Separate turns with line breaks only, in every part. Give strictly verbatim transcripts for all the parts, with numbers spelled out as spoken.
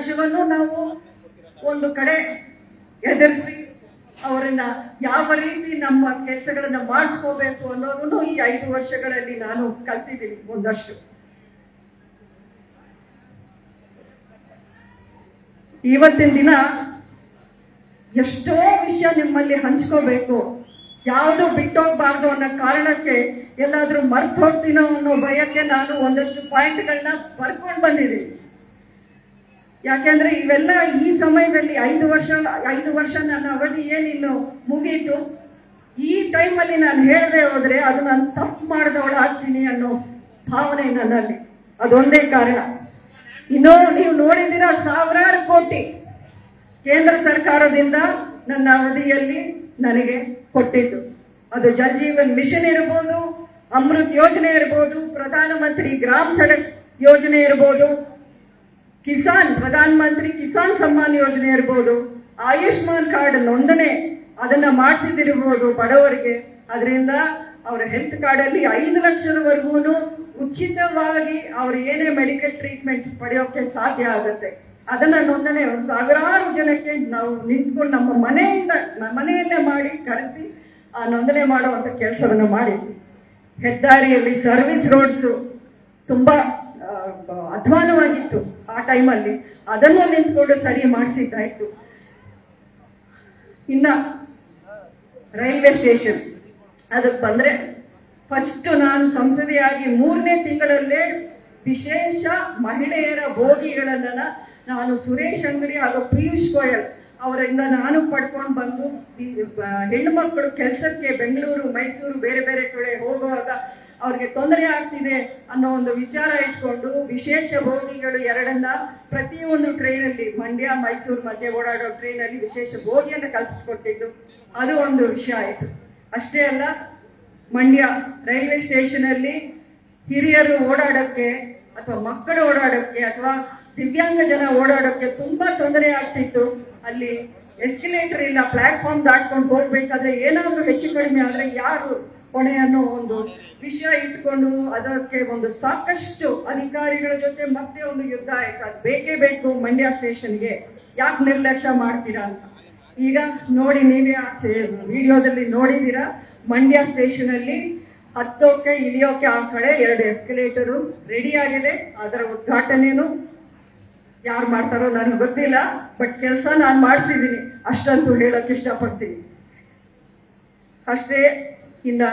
ಲಕ್ಷವನ್ನು ನಾವು ಒಂದು ಕಡೆ ಎದುರಿಸಿ ಅವರನ್ನ ಯಾವ ರೀತಿ ನಮ್ಮ ಕೆಲಸಗಳನ್ನ ಮಾಡಿಸ್ಕೋಬೇಕು ಅನ್ನೋದನ್ನು ಈ ಐದು ವರ್ಷಗಳಲ್ಲಿ ನಾನು ಕಲ್ತಿದ್ದೀನಿ ಒಂದಷ್ಟು. ಇವತ್ತಿನ ದಿನ ಎಷ್ಟೋ ವಿಷಯ ನಿಮ್ಮಲ್ಲಿ ಹಂಚ್ಕೋಬೇಕು, ಯಾವುದು ಬಿಟ್ಟೋಗ್ಬಾರ್ದು ಅನ್ನೋ ಕಾರಣಕ್ಕೆ ಎಲ್ಲಾದ್ರೂ ಮರ್ತು ಹೋಗ್ತೀನೋ ಅನ್ನೋ ಭಯಕ್ಕೆ ನಾನು ಒಂದಷ್ಟು ಪಾಯಿಂಟ್ಗಳನ್ನ ಬರ್ಕೊಂಡು ಬಂದಿದ್ದೀನಿ. ಯಾಕೆಂದ್ರೆ ಇವೆಲ್ಲ ಈ ಸಮಯದಲ್ಲಿ ಐದು ವರ್ಷ ಐದು ವರ್ಷ ನನ್ನ ಅವಧಿ ಏನಿನ್ನು ಮುಗೀತು. ಈ ಟೈಮಲ್ಲಿ ನಾನು ಹೇಳದೆ ಹೋದ್ರೆ ಅದು ನಾನು ತಪ್ಪು ಮಾಡಿದವಳು ಆಗ್ತೀನಿ ಅನ್ನೋ ಭಾವನೆ ನನ್ನಲ್ಲಿ. ಅದೊಂದೇ ಕಾರಣ. ಇನ್ನೂ ನೀವು ನೋಡಿದಿರ ಸಾವಿರಾರು ಕೋಟಿ ಕೇಂದ್ರ ಸರ್ಕಾರದಿಂದ ನನ್ನ ಅವಧಿಯಲ್ಲಿ ನನಗೆ ಕೊಟ್ಟಿದ್ದು. ಅದು ಜಲ್ ಜೀವನ್ ಮಿಷನ್ ಇರ್ಬೋದು, ಅಮೃತ್ ಯೋಜನೆ ಇರ್ಬೋದು, ಪ್ರಧಾನ ಮಂತ್ರಿ ಗ್ರಾಮ ಸಡಕ್ ಯೋಜನೆ ಇರ್ಬೋದು, ಕಿಸಾನ್ ಪ್ರಧಾನ ಮಂತ್ರಿ ಕಿಸಾನ್ ಸಮ್ಮಾನ್ ಯೋಜನೆ ಇರ್ಬೋದು, ಆಯುಷ್ಮಾನ್ ಕಾರ್ಡ್ ನೋಂದಣಿ ಅದನ್ನ ಮಾಡಿಸಿದಿರ್ಬೋದು ಬಡವರಿಗೆ. ಅದರಿಂದ ಅವರ ಹೆಲ್ತ್ ಕಾರ್ಡ್ ಅಲ್ಲಿ ಐದು ಲಕ್ಷದವರೆಗೂ ಉಚಿತವಾಗಿ ಅವ್ರು ಏನೇ ಮೆಡಿಕಲ್ ಟ್ರೀಟ್ಮೆಂಟ್ ಪಡೆಯೋಕೆ ಸಾಧ್ಯ ಆಗುತ್ತೆ. ಅದನ್ನ ನೋಂದಣಿ ಸಾವಿರಾರು ಜನಕ್ಕೆ ನಾವು ನಿಂತ್ಕೊಂಡು ನಮ್ಮ ಮನೆಯಿಂದ ಮನೆಯಲ್ಲೇ ಮಾಡಿ ಕರೆಸಿ ಆ ನೋಂದಣಿ ಮಾಡುವಂತ ಕೆಲಸವನ್ನು ಮಾಡಿದ್ವಿ. ಹೆದ್ದಾರಿಯಲ್ಲಿ ಸರ್ವಿಸ್ ರೋಡ್ಸ್ ತುಂಬಾ ಅಧ್ವಾನವಾಗಿತ್ತು ಆ ಟೈಮಲ್ಲಿ, ಅದನ್ನು ನಿಂತ್ಕೊಂಡು ಸರಿ ಮಾಡಿಸಿದ್ದಾಯ್ತು. ಇನ್ನ ರೈಲ್ವೆ ಸ್ಟೇಷನ್ ಅದಕ್ಕೆ ಬಂದ್ರೆ, ಫಸ್ಟ್ ನಾನು ಸಂಸದೆಯಾಗಿ ಮೂರನೇ ತಿಂಗಳಲ್ಲೇ ವಿಶೇಷ ಮಹಿಳೆಯರ ಬೋಗಿಗಳನ್ನ ನಾನು ಸುರೇಶ್ ಅಂಗಡಿ ಹಾಗೂ ಪಿಯೂಷ್ ಗೋಯಲ್ ಅವರಿಂದ ನಾನು ಪಡ್ಕೊಂಡು ಬಂದು ಹೆಣ್ಣು ಮಕ್ಕಳು ಕೆಲಸಕ್ಕೆ ಬೆಂಗಳೂರು ಮೈಸೂರು ಬೇರೆ ಬೇರೆ ಕಡೆ ಹೋಗುವಾಗ ಅವ್ರಿಗೆ ತೊಂದರೆ ಆಗ್ತಿದೆ ಅನ್ನೋ ಒಂದು ವಿಚಾರ ಇಟ್ಕೊಂಡು ವಿಶೇಷ ಬೋಗಿಗಳು ಎರಡನ್ನ ಪ್ರತಿಯೊಂದು ಟ್ರೈನಲ್ಲಿ ಮಂಡ್ಯ ಮೈಸೂರು ಮಧ್ಯೆ ಓಡಾಡೋ ಟ್ರೈನಲ್ಲಿ ವಿಶೇಷ ಬೋಗಿಯನ್ನು ಕಲ್ಪಿಸ್ಕೊಟ್ಟಿದ್ದು ಅದು ಒಂದು ವಿಷಯ ಆಯಿತು. ಅಷ್ಟೇ ಅಲ್ಲ, ಮಂಡ್ಯ ರೈಲ್ವೆ ಸ್ಟೇಷನ್ ಅಲ್ಲಿ ಹಿರಿಯರು ಓಡಾಡಕ್ಕೆ ಅಥವಾ ಮಕ್ಕಳು ಓಡಾಡಕ್ಕೆ ಅಥವಾ ದಿವ್ಯಾಂಗ ಜನ ಓಡಾಡೋಕೆ ತುಂಬಾ ತೊಂದರೆ ಆಗ್ತಿತ್ತು. ಅಲ್ಲಿ ಎಸ್ಕಲೇಟರ್ ಇಲ್ಲ, ಪ್ಲಾಟ್ಫಾರ್ಮ್ ದಾಟ್ಕೊಂಡು ಹೋಗ್ಬೇಕಾದ್ರೆ ಏನಾದ್ರೂ ಹೆಚ್ಚು ಕಡಿಮೆ ಆದ್ರೆ ಯಾರು ಹೊಣೆ ಅನ್ನೋ ಒಂದು ವಿಷಯ ಇಟ್ಕೊಂಡು ಅದಕ್ಕೆ ಒಂದು ಸಾಕಷ್ಟು ಅಧಿಕಾರಿಗಳ ಜೊತೆ ಮತ್ತೆ ಒಂದು ಯುದ್ಧ ಆಯ್ತು. ಅದು ಬೇಕೇ ಬೇಕು ಮಂಡ್ಯ ಸ್ಟೇಷನ್ಗೆ, ಯಾಕೆ ನಿರ್ಲಕ್ಷ್ಯ ಮಾಡ್ತೀರಾ ಅಂತ. ಈಗ ನೋಡಿ, ನೀವೇ ವಿಡಿಯೋದಲ್ಲಿ ನೋಡಿದೀರಾ, ಮಂಡ್ಯ ಸ್ಟೇಷನ್ ಅಲ್ಲಿ ಹತ್ತೋಕೆ ಇಳಿಯೋಕೆ ಆ ಕಡೆ ಎರಡು ಎಸ್ಕಲೇಟರು ರೆಡಿ ಆಗಿದೆ. ಅದರ ಉದ್ಘಾಟನೆನು ಯಾರು ಮಾಡ್ತಾರೋ ನನಗೆ ಗೊತ್ತಿಲ್ಲ, ಬಟ್ ಕೆಲಸ ನಾನು ಮಾಡ್ತಿದ್ದೀನಿ ಅಷ್ಟಂತೂ ಹೇಳಕ್ ಇಷ್ಟಪಡ್ತೀನಿ. ಅಷ್ಟೇ, ಇನ್ನ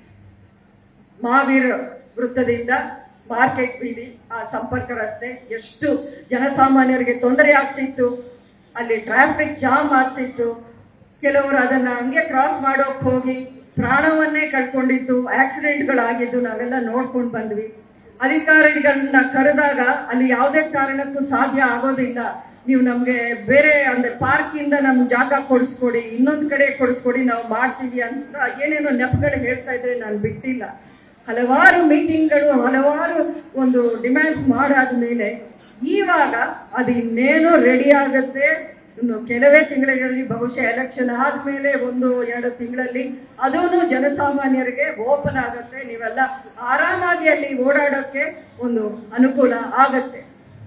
ಮಹಾವೀರ ವೃತ್ತದಿಂದ ಮಾರ್ಕೆಟ್ ಬೀದಿ ಆ ಸಂಪರ್ಕ ರಸ್ತೆ ಎಷ್ಟು ಜನಸಾಮಾನ್ಯರಿಗೆ ತೊಂದರೆ ಆಗ್ತಿತ್ತು. ಅಲ್ಲಿ ಟ್ರಾಫಿಕ್ ಜಾಮ್ ಆಗ್ತಿತ್ತು. ಕೆಲವರು ಅದನ್ನ ಹಂಗೆ ಕ್ರಾಸ್ ಮಾಡೋಕ್ ಹೋಗಿ ಪ್ರಾಣವನ್ನೇ ಕಳ್ಕೊಂಡಿದ್ದು, ಆಕ್ಸಿಡೆಂಟ್ಗಳಾಗಿದ್ದು ನಾವೆಲ್ಲ ನೋಡ್ಕೊಂಡು ಬಂದ್ವಿ. ಅಧಿಕಾರಿಗಳನ್ನ ಕರೆದಾಗ ಅಲ್ಲಿ ಯಾವುದೇ ಕಾರಣಕ್ಕೂ ಸಾಧ್ಯ ಆಗೋದಿಲ್ಲ, ನೀವು ನಮ್ಗೆ ಬೇರೆ ಅಂದ್ರೆ ಪಾರ್ಕ್ ಇಂದ ನಮ್ ಜಾಗ ಕೊಡಿಸ್ಕೊಡಿ, ಇನ್ನೊಂದ್ ಕಡೆ ಕೊಡಿಸ್ಕೊಡಿ, ನಾವು ಮಾಡ್ತೀವಿ ಅಂತ ಏನೇನೋ ನೆಪಗಳು ಹೇಳ್ತಾ ಇದ್ರೆ ನಾನು ಬಿಟ್ಟಿಲ್ಲ. ಹಲವಾರು ಮೀಟಿಂಗ್ಗಳು, ಹಲವಾರು ಒಂದು ಡಿಮ್ಯಾಂಡ್ಸ್ ಮಾಡಾದ ಮೇಲೆ ಇವಾಗ ಅದು ಇನ್ನೇನು ರೆಡಿ ಆಗುತ್ತೆ. ಇನ್ನು ಕೆಲವೇ ತಿಂಗಳಲ್ಲಿ, ಬಹುಶಃ ಎಲೆಕ್ಷನ್ ಆದ್ಮೇಲೆ ಒಂದು ಎರಡು ತಿಂಗಳಲ್ಲಿ ಅದೂ ಜನಸಾಮಾನ್ಯರಿಗೆ ಓಪನ್ ಆಗುತ್ತೆ. ನೀವೆಲ್ಲ ಆರಾಮಾಗಿ ಅಲ್ಲಿ ಓಡಾಡೋಕೆ ಒಂದು ಅನುಕೂಲ ಆಗತ್ತೆ.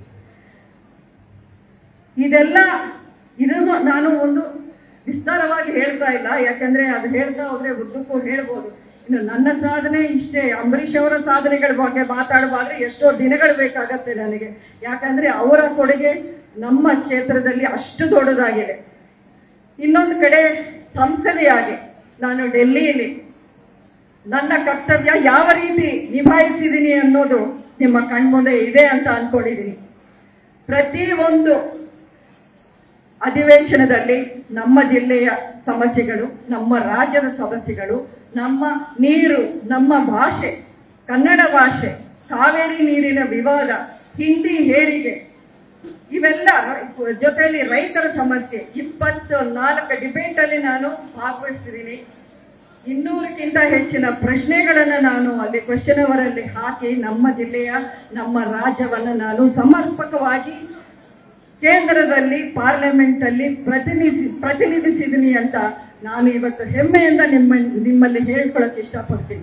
ಇದೆಲ್ಲ ಇದನ್ನು ನಾನು ಒಂದು ವಿಸ್ತಾರವಾಗಿ ಹೇಳ್ತಾ ಇಲ್ಲ, ಯಾಕಂದ್ರೆ ಅದು ಹೇಳ್ತಾ ಹೋದ್ರೆ ಉದ್ದಕ್ಕೂ ಹೇಳ್ಬೋದು. ಇನ್ನು ನನ್ನ ಸಾಧನೆ ಇಷ್ಟೇ. ಅಂಬರೀಷ್ ಅವರ ಸಾಧನೆಗಳ ಬಗ್ಗೆ ಮಾತಾಡುವಾದ್ರೆ ಎಷ್ಟೋ ದಿನಗಳು ಬೇಕಾಗತ್ತೆ ನನಗೆ, ಯಾಕಂದ್ರೆ ಅವರ ಕೊಡುಗೆ ನಮ್ಮ ಕ್ಷೇತ್ರದಲ್ಲಿ ಅಷ್ಟು ದೊಡ್ಡದಾಗಿದೆ. ಇನ್ನೊಂದು ಕಡೆ ಸಂಸದೆಯಾಗಿ ನಾನು ಡೆಲ್ಲಿಯಲ್ಲಿ ನನ್ನ ಕರ್ತವ್ಯ ಯಾವ ರೀತಿ ನಿಭಾಯಿಸಿದ್ದೀನಿ ಅನ್ನೋದು ನಿಮ್ಮ ಕಣ್ಮುಂದೆ ಇದೆ ಅಂತ ಅನ್ಕೊಂಡಿದ್ದೀನಿ. ಪ್ರತಿ ಒಂದು ಅಧಿವೇಶನದಲ್ಲಿ ನಮ್ಮ ಜಿಲ್ಲೆಯ ಸಮಸ್ಯೆಗಳು, ನಮ್ಮ ರಾಜ್ಯದ ಸಮಸ್ಯೆಗಳು, ನಮ್ಮ ನೀರು, ನಮ್ಮ ಭಾಷೆ, ಕನ್ನಡ ಭಾಷೆ, ಕಾವೇರಿ ನೀರಿನ ವಿವಾದ, ಹಿಂದಿ ಹೇರಿಗೆ, ಇವೆಲ್ಲ ಜೊತೆಯಲ್ಲಿ ರೈತರ ಸಮಸ್ಯೆ, ಇಪ್ಪತ್ತು ನಾಲ್ಕು ಡಿಬೇಟ್ ಅಲ್ಲಿ ನಾನು ಭಾಗವಹಿಸಿದ್ದೀನಿ. ಇನ್ನೂರಕ್ಕಿಂತ ಹೆಚ್ಚಿನ ಪ್ರಶ್ನೆಗಳನ್ನ ನಾನು ಅಲ್ಲಿ ಕ್ವೆಶ್ಚನ್ ಅವರ್ ಅಲ್ಲಿ ಹಾಕಿ ನಮ್ಮ ಜಿಲ್ಲೆಯ, ನಮ್ಮ ರಾಜ್ಯವನ್ನ ನಾನು ಸಮರ್ಪಕವಾಗಿ ಕೇಂದ್ರದಲ್ಲಿ ಪಾರ್ಲಿಮೆಂಟ್ ಅಲ್ಲಿ ಪ್ರತಿನಿಧಿ ಪ್ರತಿನಿಧಿಸಿದ್ದೀನಿ ಅಂತ ನಾನು ಇವತ್ತು ಹೆಮ್ಮೆಯಿಂದ ನಿಮ್ಮ ನಿಮ್ಮಲ್ಲಿ ಹೇಳ್ಕೊಳಕ್ ಇಷ್ಟಪಡ್ತೀನಿ.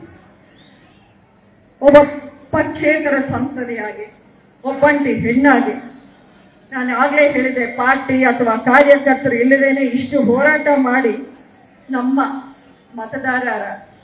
ಒಬ್ಬ ಪಕ್ಷೇತರ ಸಂಸದೆಯಾಗಿ, ಒಬ್ಬಂಟಿ ಹೆಣ್ಣಾಗಿ ನಾನು ಆಗ್ಲೇ ಹೇಳಿದೆ, ಪಾರ್ಟಿ ಅಥವಾ ಕಾರ್ಯಕರ್ತರು ಇಲ್ಲದೇನೆ ಇಷ್ಟು ಹೋರಾಟ ಮಾಡಿ ನಮ್ಮ ಮತದಾರರ